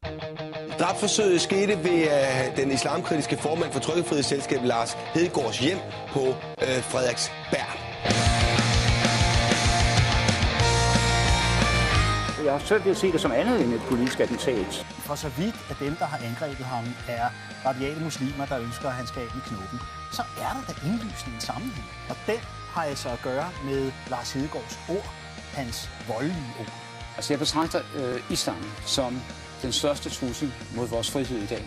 Drabsforsøget skete ved den islamkritiske formand for Trykkefrihedsselskabet Lars Hedegaards hjem på Frederiksberg. Jeg har svært ved at se det som andet end et politisk attentat. For så vidt, at dem, der har angrebet ham, er radiale muslimer, der ønsker, at han skal af med knoppen, så er der da indlysende en sammenhæng. Og den har altså at gøre med Lars Hedegaards ord, hans voldelige ord. Altså jeg betragter islam som den største trussel mod vores frihed i dag.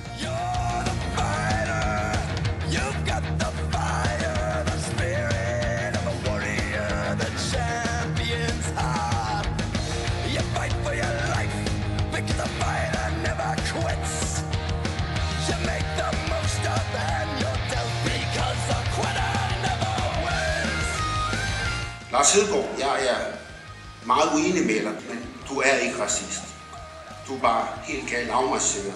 Lars Hedegaard, jeg er meget uenig med dig, men du er ikke racist. Du er bare helt galt afmarcheret.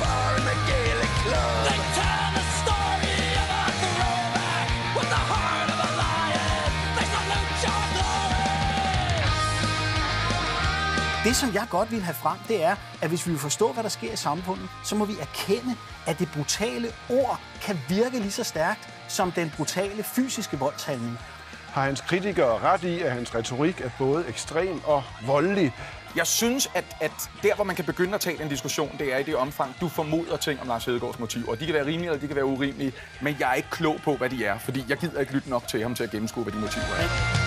Det, som jeg godt vil have frem, det er, at hvis vi vil forstå, hvad der sker i samfundet, så må vi erkende, at det brutale ord kan virke lige så stærkt som den brutale fysiske voldshandling. Har hans kritikere ret i, at hans retorik er både ekstrem og voldelig? Jeg synes, at der, hvor man kan begynde at tage den diskussion, det er i det omfang, du formoder ting om Lars Hedegaards motiver. De kan være rimelige, eller de kan være urimelige, men jeg er ikke klog på, hvad de er, fordi jeg gider ikke lytte nok til ham til at gennemskue, hvad de motiver er.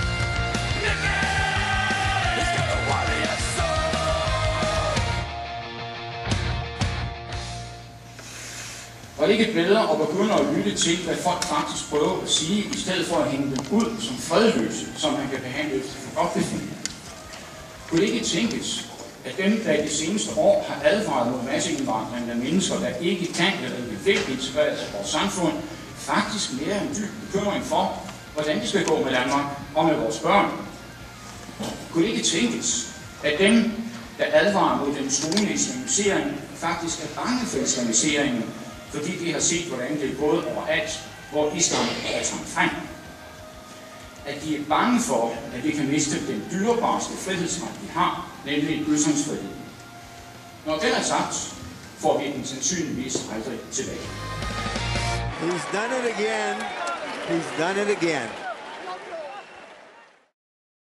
Var det ikke bedre at begynde at lytte til, hvad folk faktisk prøver at sige, i stedet for at hænge dem ud som fredløse, som man kan behandle efter forgodtbefindende? Kunne det ikke tænkes, at dem, der i de seneste år har advaret mod masseindvandring af mennesker, der ikke kan eller ikke vil integreres i vores samfund, faktisk mere en dyb bekymring for, hvordan det skal gå med Danmark og med vores børn? Kunne det ikke tænkes, at dem, der advarer mod den truende islamisering, faktisk er bange for islamiseringen, fordi de har set, hvordan det er gået overalt, hvor islam er taget frem? At de er bange for, at vi kan miste den dyrebarste frihedsret, vi har, nemlig ytringsfrihed. Når det er sagt, får vi den sandsynligvis aldrig tilbage. He's done it again. He's done it again.